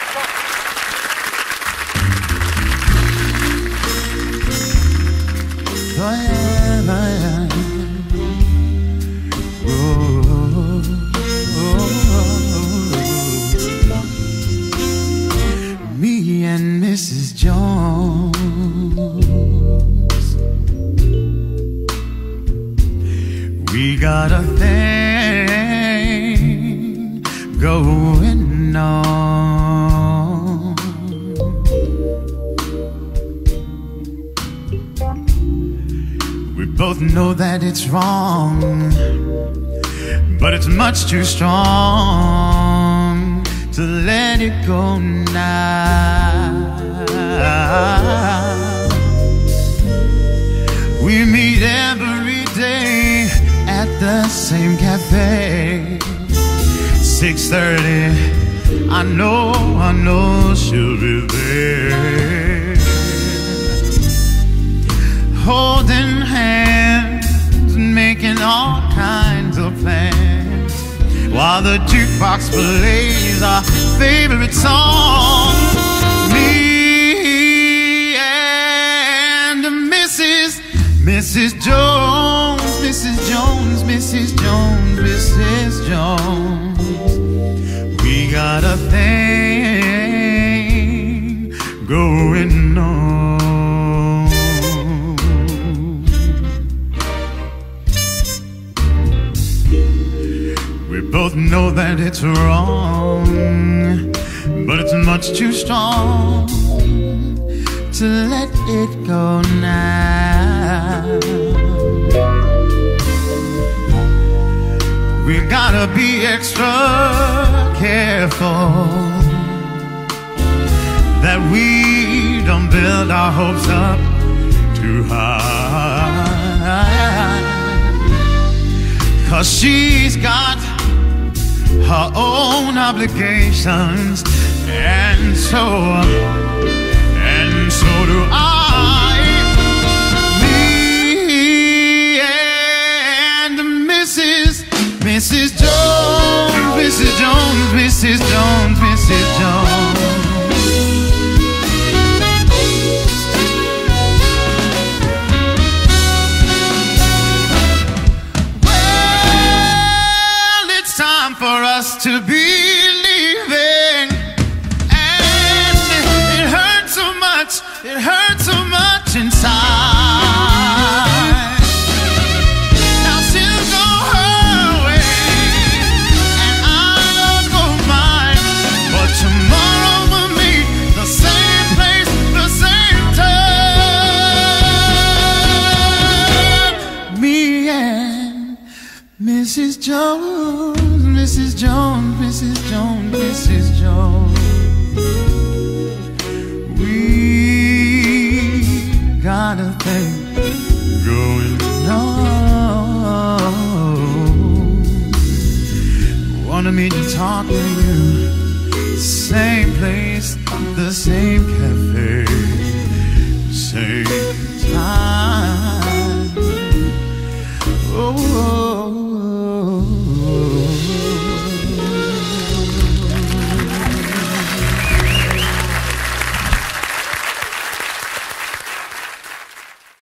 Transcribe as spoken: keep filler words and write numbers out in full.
Me and Missus Jones, we got a thing going on. We both know that it's wrong, but it's much too strong to let it go now. We meet every day at the same cafe. six thirty, I know, I know she'll be there, holding hands and making all kinds of plans, while the jukebox plays our favorite song. Me and Missus Missus Jones, Missus Jones, Missus Jones, Missus Jones, we got a thing going on. We both know that it's wrong, but it's much too strong to let it go now. We gotta be extra careful that we don't build our hopes up too high, 'cause she's got her own obligations, and so and so do I. Me and Missus Missus Jones, Missus Jones, Missus Jones, Missus Jones. Well, it's time for us to be leaving, and it, it hurts so much, it hurts so much inside. Now she'll go her way, and I'll go mine, but tomorrow we'll meet the same place, the same time. Me and Missus Jones, Missus Jones, Missus Jones, Missus Jones, we got a thing going on. Wanted me to talk to you, same place, the same cafe.